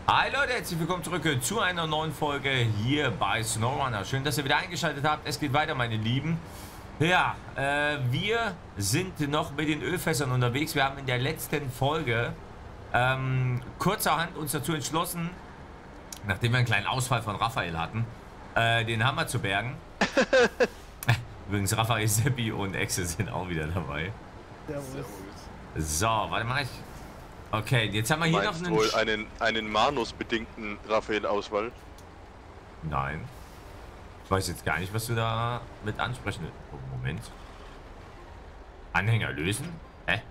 Hi Leute, herzlich willkommen zurück zu einer neuen Folge hier bei SnowRunner. Schön, dass ihr wieder eingeschaltet habt. Es geht weiter, meine Lieben. Ja, wir sind noch mit den Ölfässern unterwegs. Wir haben in der letzten Folge kurzerhand uns dazu entschlossen, nachdem wir einen kleinen Ausfall von Raphael hatten, den Hammer zu bergen. Übrigens, Raphael, Seppi und Exe sind auch wieder dabei. Servus. So, warte mal. Okay, jetzt haben wir hier noch einen... wohl einen Manus-bedingten Raphael-Auswahl? Nein. Ich weiß jetzt gar nicht, was du da mit ansprechen willst. Oh, Moment. Anhänger lösen? Hä?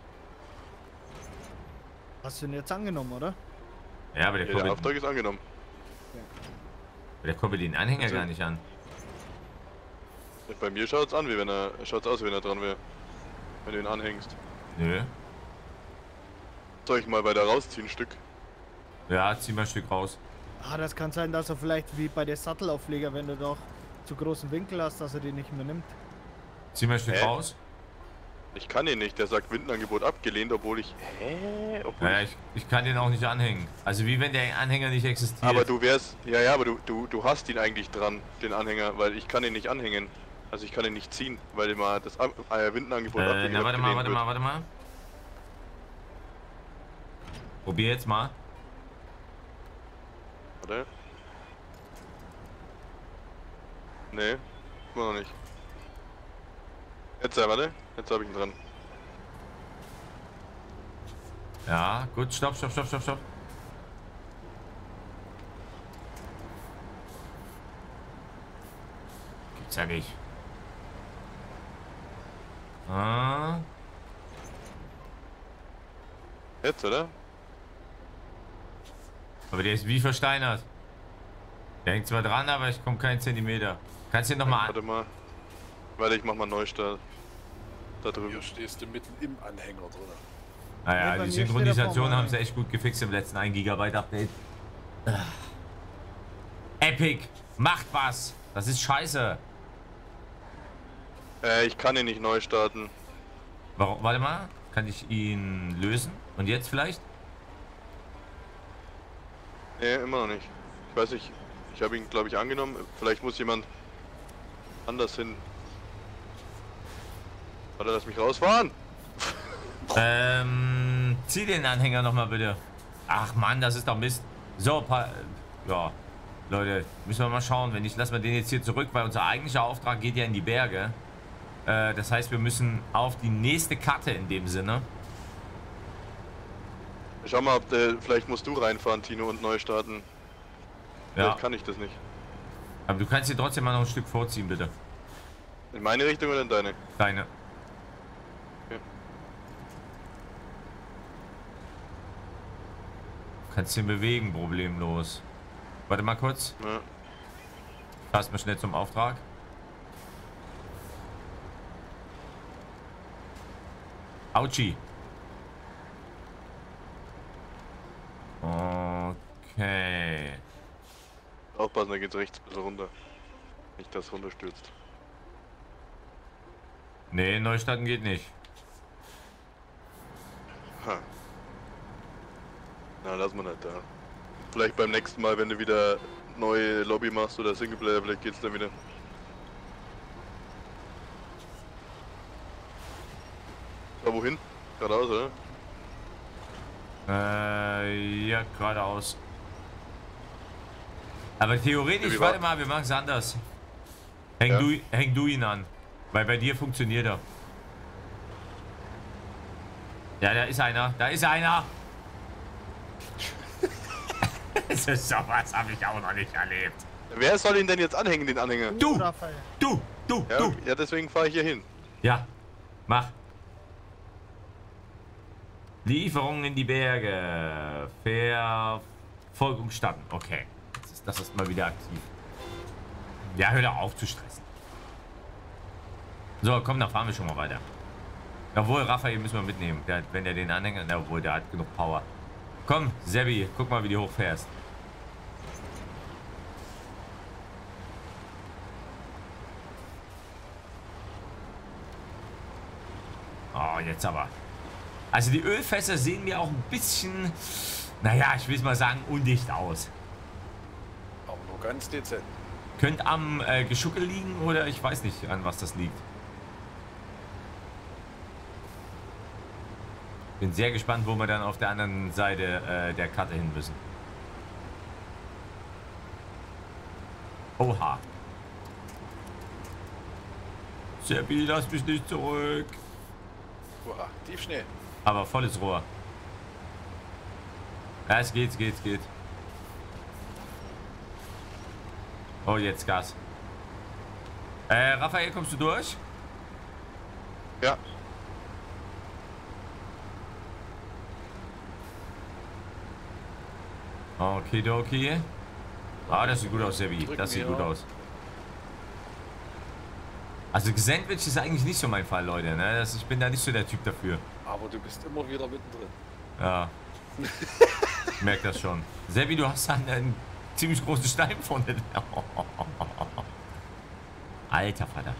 Hast du ihn jetzt angenommen, oder? Ja, aber der Ja, der Auftrag ist angenommen. koppelt den Anhänger Also, gar nicht an. Bei mir schaut's an, wie wenn er schaut's aus, wie wenn er dran wäre. Wenn du ihn anhängst. Nö. Soll ich mal weiter rausziehen, ein Stück? Ja, zieh mal ein Stück raus. Ah, das kann sein, dass er vielleicht wie bei der Sattelaufleger, wenn du doch zu großen Winkel hast, dass er den nicht mehr nimmt. Zieh mal ein Stück raus. Ich kann ihn nicht, der sagt Windenangebot abgelehnt, obwohl ich... Ja, ich kann den auch nicht anhängen. Also wie wenn der Anhänger nicht existiert. Aber du wärst... Ja, aber du hast ihn eigentlich dran, den Anhänger, weil ich kann ihn nicht anhängen. Also ich kann ihn nicht ziehen, weil immer das Windenangebot abgelehnt na, warte mal. wird. Probier jetzt mal. Warte. Nee, immer noch nicht. Jetzt, warte. Jetzt habe ich ihn dran. Ja, gut, stopp. Gibt's ja nicht. Ah. Jetzt, oder? Aber der ist wie versteinert. Der hängt zwar dran, aber ich komme keinen Zentimeter. Kannst du den nochmal an? Warte mal. Warte, ich mach mal Neustart. Da drüben. Hier stehst du mitten im Anhänger drin. Naja, Nee, bei die mir steht Synchronisation er haben sie echt gut gefixt im letzten 1 GB Update. Epic, macht was. Das ist scheiße. Ich kann ihn nicht neu starten. Warum? Warte mal, kann ich ihn lösen? Und jetzt vielleicht? Nee, immer noch nicht. Ich weiß nicht. Ich habe ihn, glaube ich, angenommen. Vielleicht muss jemand anders hin. Warte, lass mich rausfahren. Zieh den Anhänger nochmal bitte. Ach Mann, das ist doch Mist. So, ja, Leute, müssen wir mal schauen. Wenn nicht, lassen wir den jetzt hier zurück, weil unser eigentlicher Auftrag geht ja in die Berge. Das heißt, wir müssen auf die nächste Karte in dem Sinne. Schau mal, vielleicht musst du reinfahren, Tino, und neu starten. Ja. Vielleicht kann ich das nicht. Aber du kannst hier trotzdem mal noch ein Stück vorziehen, bitte. In meine Richtung oder in deine? Deine. Okay. Kannst ihn bewegen, problemlos. Warte mal kurz. Ja. Fass mal schnell zum Auftrag. Autschi. Okay. Aufpassen, da geht's rechts ein bisschen runter. Nicht, dass es runterstürzt. Nee, Neustarten geht nicht. Ha. Na, lass mal nicht da. Vielleicht beim nächsten Mal, wenn du wieder neue Lobby machst oder Singleplayer, vielleicht geht's dann wieder. Da wohin? Geradeaus, oder? Ja, geradeaus. Aber theoretisch, warte mal, wir machen es anders. Häng du ihn an. Weil bei dir funktioniert er. Ja, da ist einer. Da ist einer. Sowas habe ich auch noch nicht erlebt. Wer soll ihn denn jetzt anhängen, den Anhänger? Du! Raphael. Du! Ja, deswegen fahre ich hier hin. Ja, mach. Lieferung in die Berge. Verfolgung starten. Okay. Das ist mal wieder aktiv. Ja, hör doch auf zu stressen. So, komm, dann fahren wir schon mal weiter. Obwohl, Raphael müssen wir mitnehmen. Wenn der den Anhänger... Na, obwohl, der hat genug Power. Komm, Sebi, guck mal, wie du hochfährst. Oh, jetzt aber. Also die Ölfässer sehen mir auch ein bisschen Naja, ich will es mal sagen, undicht aus. Aber nur ganz dezent. Könnte am Geschuckel liegen oder ich weiß nicht, an was das liegt. Bin sehr gespannt, wo wir dann auf der anderen Seite der Karte hin müssen. Oha. Seppi, lass mich nicht zurück. Oha, Tiefschnee. Aber volles Rohr. Ja, es geht, es geht, es geht. Oh, jetzt Gas. Raphael, kommst du durch? Ja. Okay. Ah, das sieht gut aus, Seppi. Das sieht gut aus. Also Sandwich ist eigentlich nicht so mein Fall, Leute. Ne? Ich bin da nicht so der Typ dafür. Aber du bist immer wieder mittendrin. Ja. Ich merke das schon. Seppi, du hast einen ziemlich großen Stein vorne. Alter Vater.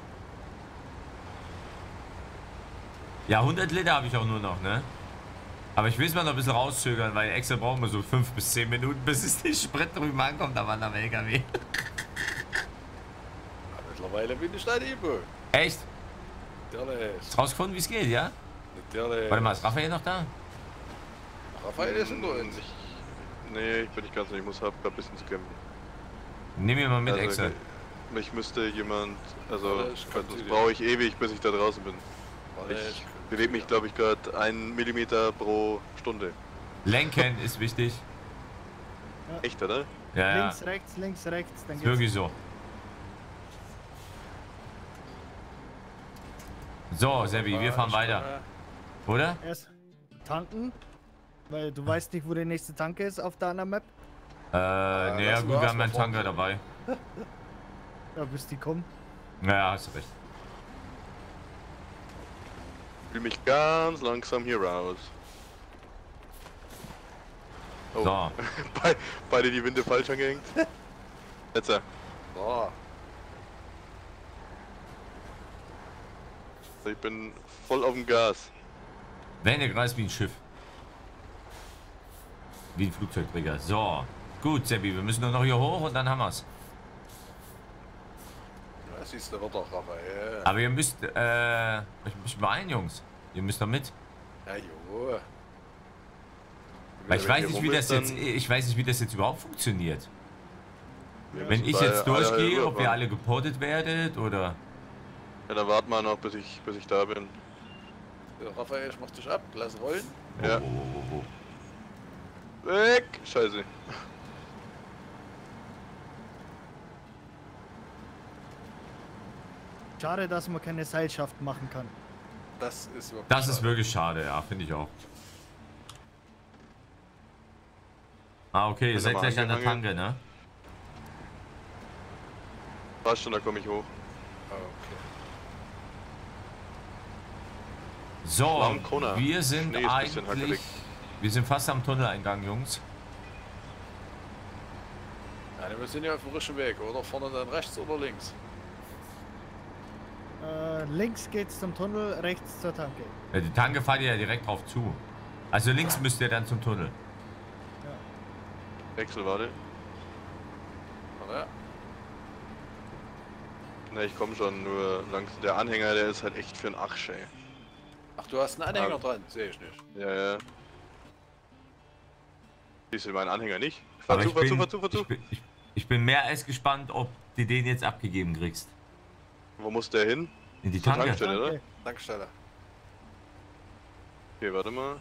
Ja, 100 Liter habe ich auch nur noch, ne? Aber ich will es mal noch ein bisschen rauszögern, weil extra brauchen wir so 5 bis 10 Minuten, bis es den Sprit drüben ankommt, da war am LKW. Ja, mittlerweile bin ich dein Ibo. Echt? Natürlich. Hast rausgefunden, wie es geht, ja? Natürlich. Warte mal, ist Raphael noch da? Raphael ist in uns. Nee, ich bin nicht ganz so. Ich muss hab grad ein bisschen zu kämpfen. Nimm ihn mal mit, Also, Excel. mich müsste jemand. Also, Warte, ich komm zu das dir. brauche ich ewig, bis ich da draußen bin. Warte, Ich bewege mich, glaube ich, gerade 1 Millimeter pro Stunde. Lenken ist wichtig. Echt, oder? Ja, ja. Links, rechts, dann Ist geht's. wirklich so. So, Seppi, wir fahren weiter. Oder? Erst tanken, weil du weißt nicht, wo die nächste Tanke ist auf der anderen Map. Naja, lass gut, mal wir haben einen erstmal Tanker dabei. Ja, bis die kommen. Naja, hast du recht. Ich fühle mich ganz langsam hier raus. Oh, So. beide die Winde falsch angehängt. Jetzt. Oh, Ich bin voll auf dem Gas. Wendekreis wie ein Schiff. Wie ein Flugzeugträger. So. Gut, Seppi, wir müssen nur noch hier hoch und dann haben wir's. ja, siehst du, wird doch Raphael. Aber ihr müsst, euch ein bisschen beeilen, Jungs. Ihr müsst doch mit. Ja, jo. Weil ich wenn weiß hier nicht, rum wie ist, das jetzt, dann- ich weiß nicht, wie das jetzt überhaupt funktioniert. Wir Wenn müssen ich da jetzt alle durchgehe, ob ihr rüberfahren. alle geportet werdet oder... Ja, dann warten wir noch, bis ich da bin. Ja, Raphael, ich mach dich ab, lass rollen. Ja. Oh. Weg! Scheiße. Schade, dass man keine Seilschaft machen kann. Das ist wirklich. Das ist schade. wirklich schade, ja, finde ich auch. Ah, okay, ihr Bin seid nochmal gleich an der Tanke, angehangen. ne? Passt schon, da komme ich hoch. Ah, okay. So, Schlamm Kona. wir sind Schnee ist ein bisschen eigentlich... hackelig. Wir sind fast am Tunneleingang, Jungs. Ja, wir sind ja auf dem frischen Weg, oder? Vorne dann rechts oder links? Links geht's zum Tunnel, rechts zur Tanke. Ja, die Tanke fahrt ihr ja direkt drauf zu. Also links müsst ihr dann zum Tunnel. Wechsel, warte. Ja. Ne, ich komme schon, nur langsam. Der Anhänger, der ist halt echt für einen Arsch, ey. Ach, du hast einen Anhänger dran, sehe ich nicht. Ja, ja. Siehst du meinen Anhänger nicht? Aber Fahr zu. ich bin mehr als gespannt, ob du den jetzt abgegeben kriegst. Wo muss der hin? In die Zur Tanke. Tankstelle, oder? Tanke. Tankstelle. Okay, warte mal.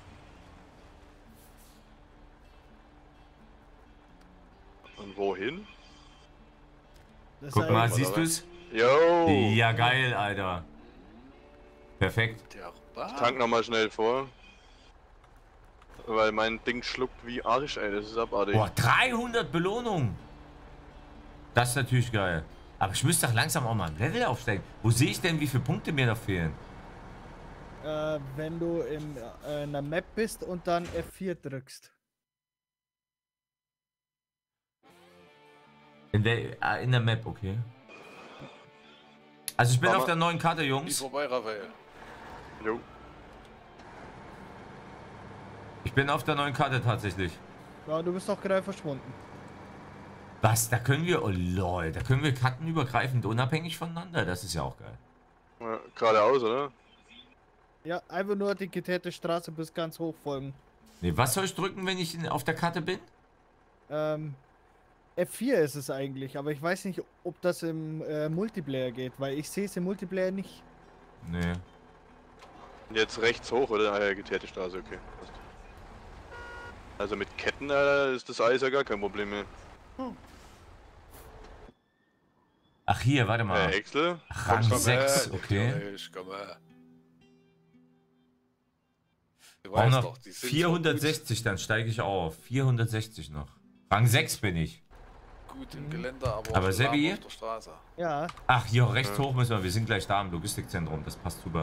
Und wohin? Das Guck heißt, mal, oder siehst was? du's? Yo! Ja, geil, Alter. Perfekt. Der Tank nochmal schnell vor. Weil mein Ding schluckt wie Arsch, ey. Das ist abartig. Boah, 300 Belohnungen. Das ist natürlich geil. Aber ich müsste doch langsam auch mal ein Level aufsteigen. Wo sehe ich denn, wie viele Punkte mir noch fehlen? wenn du in einer Map bist und dann F4 drückst. In der Map, okay. Also ich bin Mama. auf der neuen Karte, Wie Jungs. vorbei, Raphael. Jo. Ich bin auf der neuen Karte tatsächlich. Ja, du bist doch gerade verschwunden. Was? Da können wir... Oh lol, da können wir kartenübergreifend unabhängig voneinander. Das ist ja auch geil. Ja, geradeaus, oder? Ja, einfach nur die geteerte Straße bis ganz hoch folgen. Nee, was soll ich drücken, wenn ich auf der Karte bin? F4 ist es eigentlich, aber ich weiß nicht, ob das im Multiplayer geht, weil ich sehe es im Multiplayer nicht. Nee. Jetzt rechts hoch, oder? Ah ja, geteerte Straße, okay. Passt. Also mit Ketten ist das Eis ja gar kein Problem mehr. Ach hier, warte mal. Excel? Rang Kommst du? 6, okay. Komm her. Du weißt Noch doch, die sind 460, dann steige ich auf. 460 noch. Rang 6 bin ich. so gut im Gelände, aber Aber lahm Sebi? auf der Straße. Ja, Ach, hier rechts hoch müssen wir. Wir sind gleich da im Logistikzentrum. Das passt super.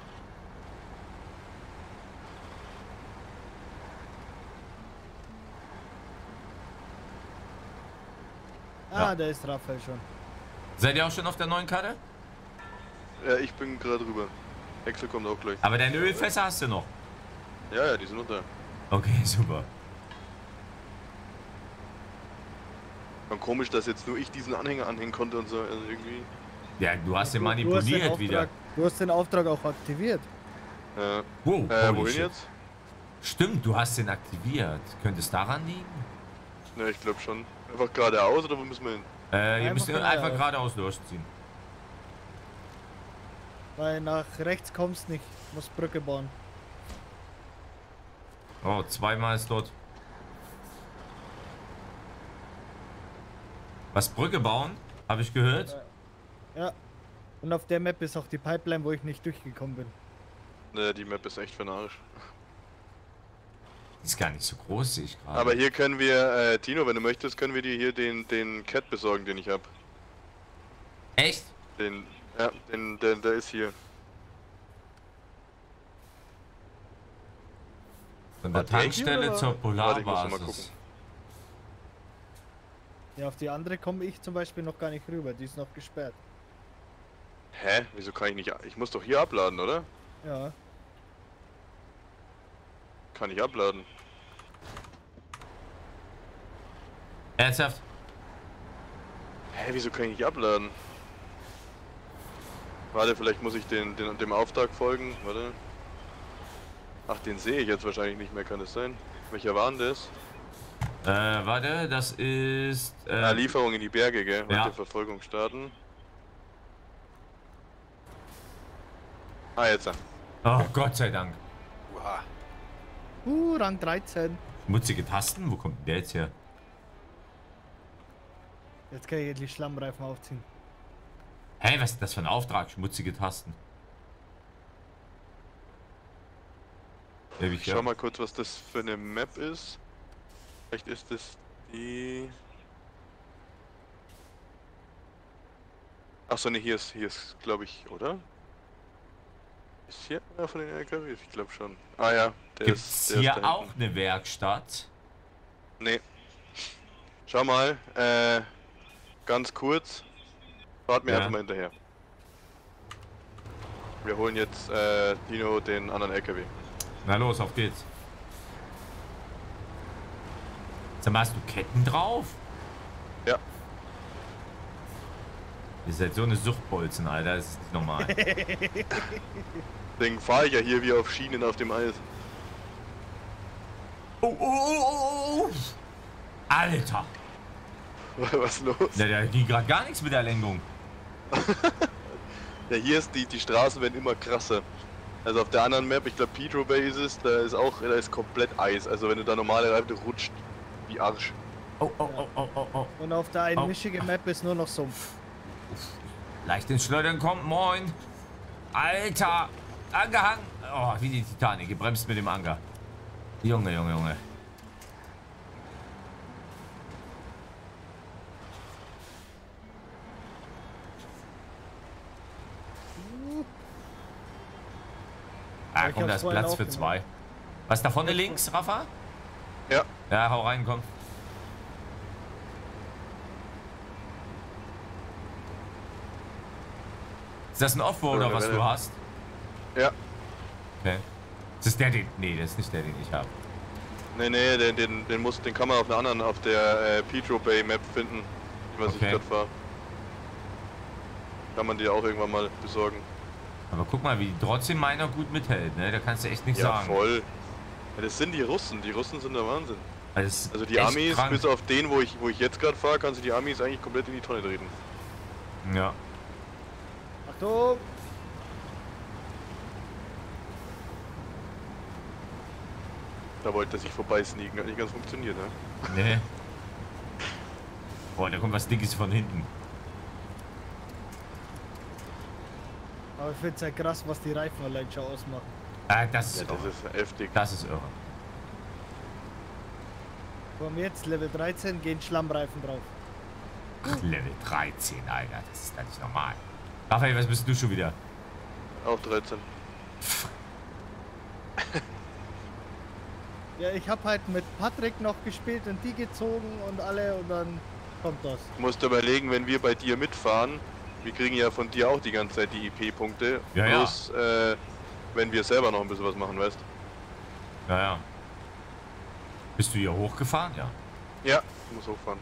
Ja. da ist Raphael schon. Seid ihr auch schon auf der neuen Karte? Ja, ich bin gerade rüber. Excel kommt auch gleich. Aber deine Ölfässer hast du noch. Ja, die sind noch da. Okay, super. Und komisch, dass jetzt nur ich diesen Anhänger anhängen konnte und so. Also irgendwie. Ja, du hast den Du hast den manipuliert wieder. Auftrag- Du hast den Auftrag auch aktiviert. Ja. Wow, holy Wohin shit. jetzt? Stimmt, du hast den aktiviert. Könnte es daran liegen? Ne, ich glaube schon. Einfach geradeaus oder wo müssen wir hin? Ihr Einfach müsst geradeaus. einfach geradeaus durchziehen. Weil nach rechts kommst nicht. Musst Brücke bauen. Oh, zweimal ist dort. Was, Brücke bauen? Habe ich gehört? Ja. Und auf der Map ist auch die Pipeline, wo ich nicht durchgekommen bin. Ne, die Map ist echt für den Arsch. Die ist gar nicht so groß, sehe ich gerade. Aber hier können wir, Tino, wenn du möchtest, können wir dir hier den Cat besorgen, den ich hab. Echt? Der ist hier. Von der Hat der Tankstelle hier, zur Warte, ich muss noch mal Polarbasis. gucken. Ja, auf die andere komme ich zum Beispiel noch gar nicht rüber. Die ist noch gesperrt. Hä? Wieso kann ich nicht? Ich muss doch hier abladen, oder? Ja. Kann ich abladen? Ernsthaft? Hä, wieso kann ich nicht abladen? Warte, vielleicht muss ich dem Auftrag folgen. Warte. Ach, den sehe ich jetzt wahrscheinlich nicht mehr, kann es sein? Welcher war denn das? Warte, das ist... Lieferung in die Berge, gell? Ja. Warte, Verfolgung starten. Ah, jetzt. Oh, Gott sei Dank. Uha. Rang 13. Schmutzige Tasten? Wo kommt denn der jetzt her? Jetzt kann ich endlich Schlammreifen aufziehen. Hey, was ist das für ein Auftrag? Schmutzige Tasten. Ich schau mal kurz, was das für eine Map ist. Vielleicht ist das die... Achso, ne, hier ist glaube ich, oder? Ist hier einer von den LKWs? Ich glaube schon. Ah ja, der Gibt's ist hier da auch hinten. eine Werkstatt? Nee. Schau mal, ganz kurz. Fahrt mir Ja. einfach mal hinterher. Wir holen jetzt, Dino den anderen LKW. Na los, auf geht's. Sag mal, hast du Ketten drauf? Ja. Ihr seid so eine Suchtbolzen, Alter. Das ist nicht normal. Deswegen fahre ich ja hier wie auf Schienen auf dem Eis. Oh. Alter. Was ist los? Da ging gerade gar nichts mit der Lenkung. Ja, hier ist die Straßen werden immer krasser. Also auf der anderen Map, ich glaube Pedro Bay ist es, da ist komplett Eis. Also wenn du da normale Reifen, du rutscht wie Arsch. Oh. Und auf der einen Oh. Michigan Map ist nur noch Sumpf. Leicht ins Schleudern kommt, moin. Alter. Angehangen. Oh, wie die Titanic. Gebremst mit dem Anker. Junge. Ah, Ich komm, hab's da ist vorhin Platz für aufgenommen. 2. Was da vorne links, Rafa? Ja. Ja, hau rein, komm. Ist das ein Offroader, was du hast? Ja. Okay. Ist das der, den... Nee, das ist nicht der, den ich habe. Nee, den kann man auf einer anderen, auf der Petro Bay Map finden, was ich gerade fahre. Kann man die auch irgendwann mal besorgen. Aber guck mal, wie trotzdem meiner gut mithält, ne? Da kannst du echt nichts sagen. Ja, voll. Ja, das sind die Russen sind der Wahnsinn. Also die Amis, krank. bis auf den, wo ich jetzt gerade fahre, kannst du die Amis eigentlich komplett in die Tonne treten. Ja. Achtung! Da wollte er sich vorbei sneaken, hat nicht ganz funktioniert, ne? Nee. Boah, da kommt was Dickes von hinten. Aber ich finde es ja krass, was die Reifen allein schon ausmachen. Das ist Ja, das ist heftig. Das ist irre. Komm jetzt, Level 13, gehen Schlammreifen drauf. Ach, Level 13, Alter, das ist doch nicht normal. Raphael, was bist du schon wieder? Auch 13. Ja, ich habe halt mit Patrick noch gespielt und die gezogen und alle und dann kommt das. Du musst überlegen, wenn wir bei dir mitfahren, wir kriegen ja von dir auch die ganze Zeit die IP-Punkte. Ja, bloß, wenn wir selber noch ein bisschen was machen, weißt Ja, ja. Bist du hier hochgefahren? Ja. Ja, ich muss hochfahren.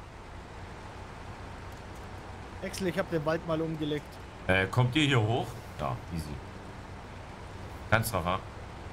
Axel, ich habe den Wald mal umgelegt. Kommt ihr hier hoch? Ja, easy. Ganz drauf, ja?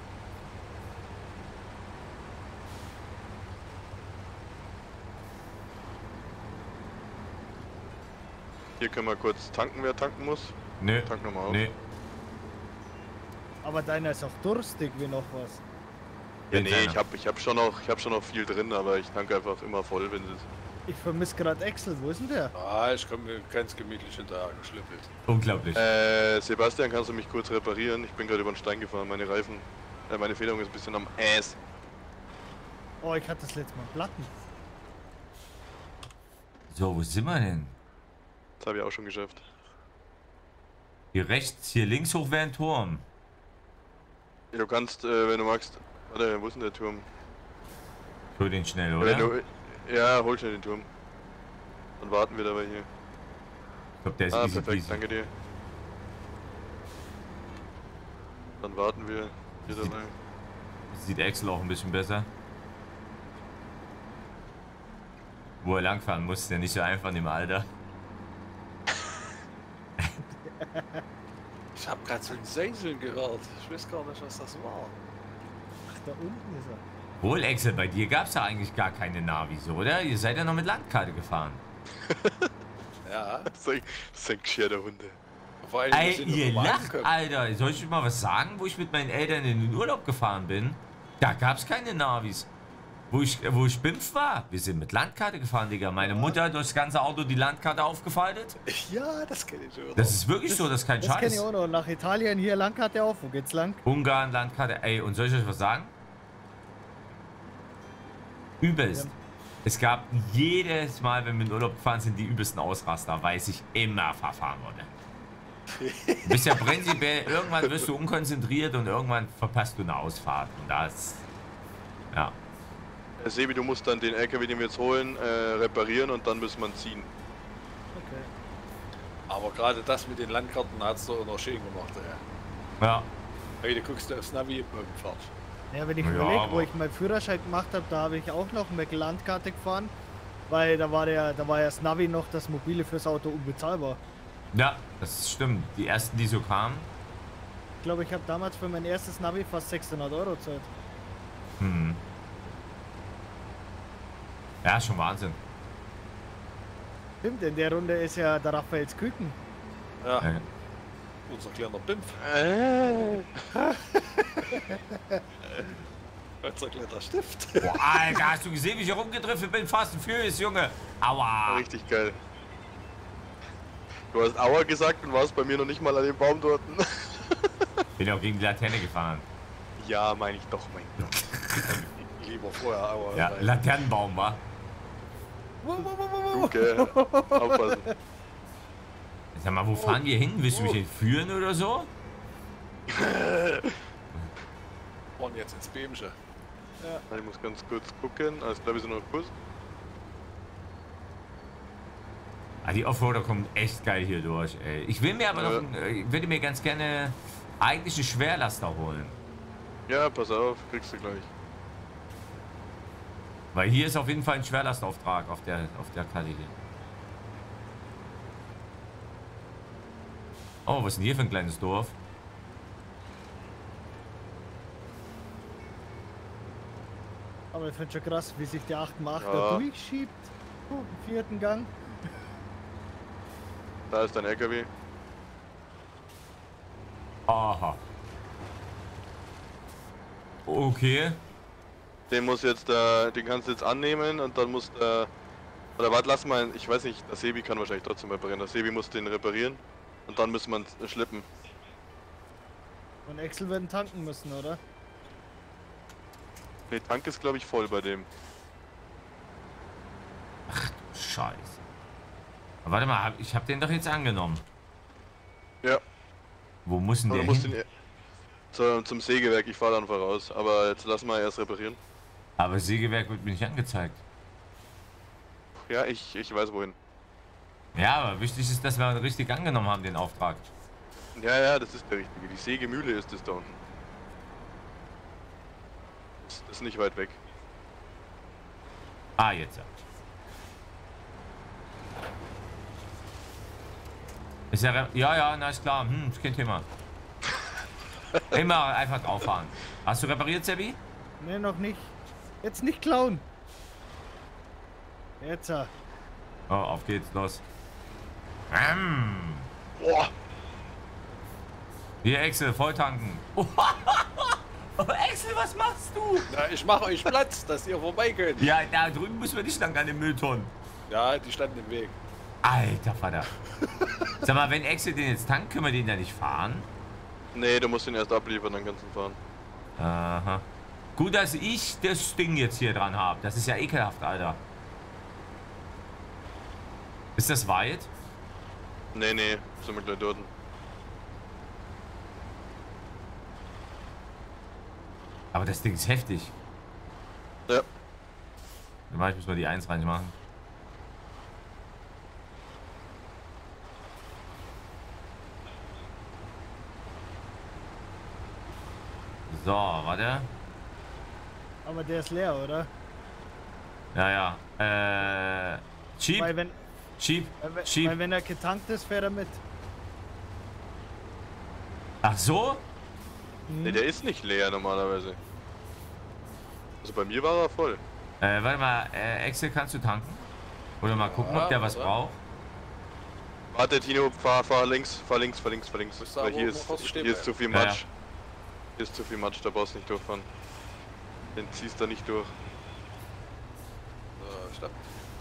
Hier können wir kurz tanken, wer tanken muss. Nö. Tank nochmal auf. Nee. Aber deiner ist auch durstig wie noch was. Ja, nee, ich hab schon noch viel drin, aber ich tanke einfach immer voll, wenn es. Ich vermisse gerade Axel, wo ist denn der? Ah, ich komme ganz gemütlich hinterher geschlüppelt. Unglaublich. Sebastian, kannst du mich kurz reparieren? Ich bin gerade über den Stein gefahren, meine Reifen, meine Federung ist ein bisschen am Ass. Oh, ich hatte das letzte Mal Platten. So, wo sind wir denn? Das habe ich auch schon geschafft. Hier rechts, hier links hoch wäre ein Turm. Ja, du kannst, wenn du magst. Warte, wo ist denn der Turm? Hol den schnell, oder? Ja, hol schnell den Turm. Dann warten wir dabei hier. Ich glaub, der ist easy perfekt, peasy. danke dir. Dann warten wir hier dabei. Sieht Axel auch ein bisschen besser. Wo er langfahren muss, ist ja nicht so einfach in dem Alter. Ich habe gerade so ein Säuseln gehört. Ich weiß gar nicht, was das war. Ach, da unten ist er. Wohl, Axel, bei dir gab es ja eigentlich gar keine Navis, oder? Ihr seid ja noch mit Landkarte gefahren. Ja. Das ist ein Geschirr der Hunde. Vor allem, Ey, wir sind ihr noch mal lacht, angekommen. Alter. Soll ich euch mal was sagen, wo ich mit meinen Eltern in den Urlaub gefahren bin? Da gab es keine Navis. Wo ich BIMF war, wir sind mit Landkarte gefahren, Digga. Meine Mutter hat durchs ganze Auto die Landkarte aufgefaltet. Ja, das kenne ich schon. Das ist wirklich so, das ist kein Das kenne ich Scheiß. auch noch. Nach Italien hier Landkarte auf. Wo geht's lang? Ungarn, Landkarte. Ey, und soll ich euch was sagen? Übelst. Ja. Es gab jedes Mal, wenn wir in den Urlaub gefahren sind, die übelsten Ausraster, weil sich immer verfahren wurde. Du bist ja prinzipiell, irgendwann wirst du unkonzentriert und irgendwann verpasst du eine Ausfahrt. Und das, ja. Sebi, du musst dann den LKW, den wir jetzt holen, reparieren und dann müssen wir ihn ziehen. Okay. Aber gerade das mit den Landkarten hat's doch noch schön gemacht, ey. Ja. Hey, du guckst aufs Navi und fährst. Ja, wenn ich Ja, überlege, wo aber- ich meinen Führerschein gemacht habe, da habe ich auch noch mit Landkarte gefahren. Weil da war ja das Navi noch das Mobile fürs Auto unbezahlbar. Ja, das stimmt. Die ersten, die so kamen. Ich glaube, ich habe damals für mein erstes Navi fast 600 € gezahlt. Hm. Ja, schon Wahnsinn. Stimmt, in der Runde ist ja der Raphaels Küken. Ja, Ja. unser kleiner Bimpf. Unser kleiner Stift. Boah, Alter, hast du gesehen, wie ich hier rumgedriftet bin? Fast and Furious, Junge. Aua. Richtig geil. Du hast Aua gesagt und warst bei mir noch nicht mal an dem Baum dort. Bin auch gegen die Laterne gefahren. Ja, meine ich doch, mein Gott. Lieber vorher, aber. Ja, Laternenbaum war. Okay, aufpassen. Sag mal, wo fahren wir hin? Willst du mich entführen oder so? Und jetzt ins Bämsche. Ich muss ganz kurz gucken. Alles klar, wir sind noch Kurs. Ah, die Offroader kommen echt geil hier durch, ey. Ich will mir aber noch, ich würde mir ganz gerne eigentlich einen Schwerlaster holen. Ja, pass auf, kriegst du gleich. Weil hier ist auf jeden Fall ein Schwerlastauftrag auf der Karte hier. Oh, was ist denn hier für ein kleines Dorf? Aber ich finde schon krass, wie sich der 8x8 Ja. da durchschiebt. Im 4. Gang. Da ist dein LKW. Aha. Okay. Den muss jetzt, den kannst du jetzt annehmen und dann musst oder warte, lass mal, ich weiß nicht, der Sebi kann wahrscheinlich trotzdem reparieren. Der Sebi muss den reparieren und dann müssen wir ihn schleppen. Und Axel werden tanken müssen, oder? Ne, Tank ist glaube ich voll bei dem. Scheiße. Aber warte mal, ich hab den doch jetzt angenommen. Ja, Wo muss denn aber der du musst hin? den zum Sägewerk, ich fahre dann voraus. Aber jetzt lass mal erst reparieren. Aber Sägewerk wird mir nicht angezeigt. Ja, ich weiß wohin. Ja, aber wichtig ist, dass wir richtig angenommen haben, den Auftrag. Ja, das ist der richtige. Die Sägemühle ist das da unten. Das ist nicht weit weg. Ah, jetzt ja. Ist ja, ja, na ist klar. Ist kein Thema. Immer einfach drauf fahren. Hast du repariert, Sebi? Ne, noch nicht. Jetzt nicht klauen. Jetzt. Oh, auf geht's, los. Boah! Hier, Axel, voll tanken. Oh, Axel, was machst du? Na, ich mache euch Platz, dass ihr vorbei könnt. Ja, da drüben müssen wir nicht lang an den Mülltonnen. Ja, die standen im Weg. Alter Vater. Sag mal, wenn Axel den jetzt tankt, können wir den da nicht fahren? Nee, du musst ihn erst abliefern, dann kannst du ihn fahren. Aha. Gut, dass ich das Ding jetzt hier dran habe. Das ist ja ekelhaft, Alter. Ist das weit? Nee, sind wir gleich dort. Aber das Ding ist heftig. Ja. Ich muss mal die 1 reinmachen. So, warte. Aber der ist leer, oder? Ja. Weil Cheap. wenn, Cheap. weil wenn er getankt ist, fährt er mit. Ach so? Nee, der ist nicht leer normalerweise. Also bei mir war er voll. Warte mal, Axel, kannst du tanken? Oder mal gucken, ob der was oder? braucht? Warte, Tino, fahr links. Musst du Weil aber hier mal kurz stehen ist zu viel Ja, Matsch. Hier ist zu viel Matsch, da brauchst du nicht durchfahren. Den ziehst du nicht durch. So, stopp.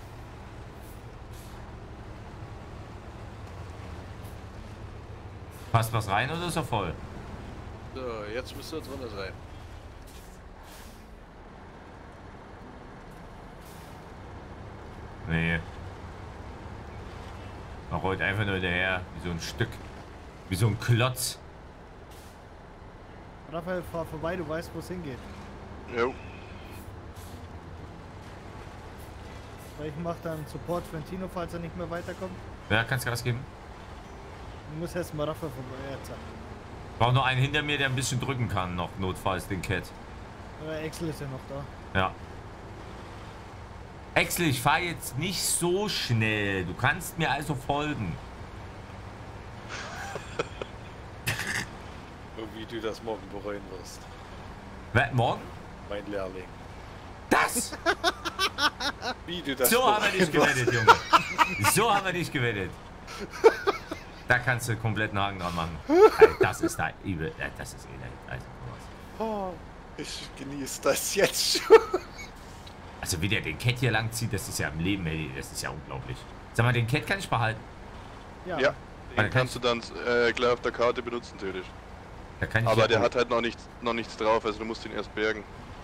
Passt was rein oder ist er voll? So, jetzt müsst ihr drin sein. Nee. Er rollt einfach nur daher, wie so ein Stück. Wie so ein Klotz. Raphael, fahr vorbei, du weißt, wo es hingeht. Jo. Weil ich mach dann Support für den Tino, falls er nicht mehr weiterkommt. Ja, kannst Gas geben. Du musst erst mal Raphael vorbei. Jetzt. Braucht noch einen hinter mir, der ein bisschen drücken kann, noch notfalls den Cat. Axel ist ja noch da. Ja. Axel, ich fahre jetzt nicht so schnell. Du kannst mir also folgen. Und wie du das morgen bereuen wirst. Morgen? Mein Lehrling. Das! Wie du das So haben wir dich bereuen gewettet, Junge. So haben wir dich gewettet. Da kannst du komplett einen Haken dran machen. Alter, das ist da übel. Das ist elend. Also, sowas. Oh, ich genieße das jetzt schon. Also wie der den Cat hier lang zieht, das ist ja im Leben, ey, das ist ja unglaublich. Sag mal, den Cat kann ich behalten. Ja. Ja, Dann den kannst du dann gleich auf der Karte benutzen, theoretisch. Da kann ich Aber ja der hat halt noch nichts drauf, also du musst ihn erst bergen.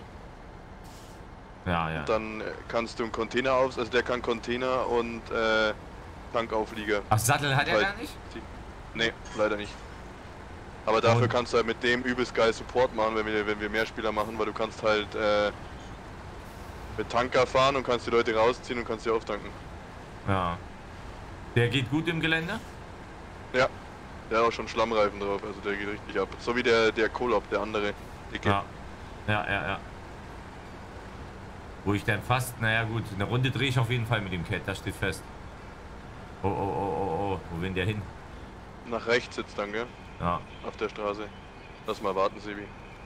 Ja. Dann kannst du einen Container also der kann Container und Tankauflieger. Ach, Sattel hat er Halt. gar nicht? Nee, leider nicht. Aber dafür Und- kannst du halt mit dem übelst geil Support machen, wenn wir mehr Spieler machen, weil du kannst halt mit Tanker fahren und kannst die Leute rausziehen und kannst sie auftanken. Ja. Der geht gut im Gelände? Ja, der hat auch schon Schlammreifen drauf, also der geht richtig ab. So wie der Kolop, der andere. Dicke. Ja. Ja. Wo ich dann fast, naja gut, eine Runde drehe ich auf jeden Fall mit dem Cat, das steht fest. Oh, oh, oh, oh, oh, wo will der hin? Nach rechts jetzt dann, gell? Ja. Auf der Straße. Lass mal warten, Sebi.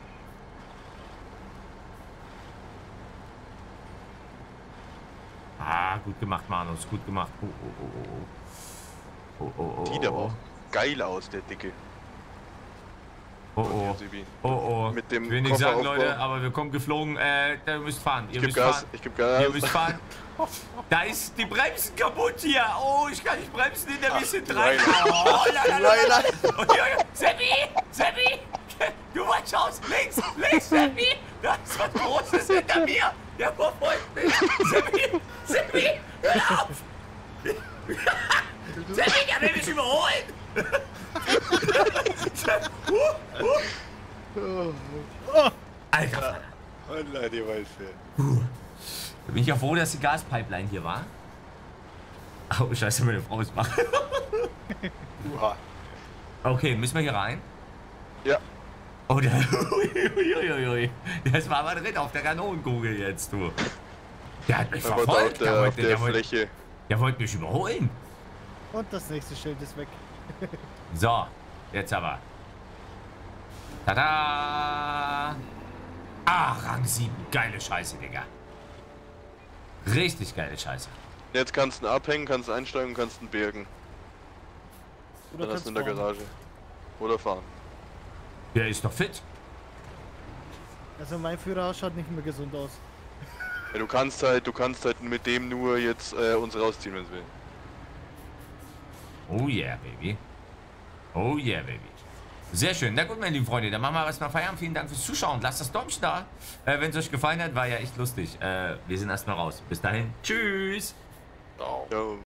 Ah, gut gemacht, Manus, gut gemacht. Oh, oh, oh, oh. Oh, oh, oh, Sieht aber oh. auch geil aus, der Dicke. Oh, oh. Sebi. Oh, oh. Mit dem Ich will nicht Koffer sagen, aufbauen. Leute, aber wir kommen geflogen. Ihr müsst fahren. Ich geb Gas, ich geb Gas. Ihr müsst fahren. Da ist die Bremsen kaputt hier. Oh, ich kann nicht bremsen in der bisschen rein. Oh, la. Oh, Seppi! Seppi! Du watch aus! Links! Links, Seppi! Da ist was Großes hinter mir! Der verfolgt mich! Seppi! Seppi! Hör auf! Seppi, der will mich überholen! Alter! Holla, die Waldfähr. Da bin ich ja froh, dass die Gaspipeline hier war. Oh, scheiße, meine Frau ist wach. Uha. Okay, müssen wir hier rein? Ja. Oh, der... Uiuiui. Das war aber drin auf der Kanonenkugel jetzt, du. Der hat mich Aber verfolgt. da auf der Fläche. Der wollte mich überholen. Und das nächste Schild ist weg. So, jetzt aber. Tada! Ah, Rang 7. Geile Scheiße, Digga. Richtig geile Scheiße. Jetzt kannst du ihn abhängen, kannst einsteigen und kannst ihn bergen. Oder Dann hast du in kannst der fahren. Garage. Oder fahren. Der ist doch fit. Also mein Führer schaut nicht mehr gesund aus. Ja, du kannst halt mit dem nur jetzt uns rausziehen, wenn es will. Oh yeah, Baby. Oh yeah, Baby. Sehr schön. Na gut, meine lieben Freunde, dann machen wir erstmal Feierabend. Vielen Dank fürs Zuschauen. Lasst das Däumchen da. Wenn es euch gefallen hat, war ja echt lustig. Wir sind erstmal raus. Bis dahin. Tschüss. Ciao.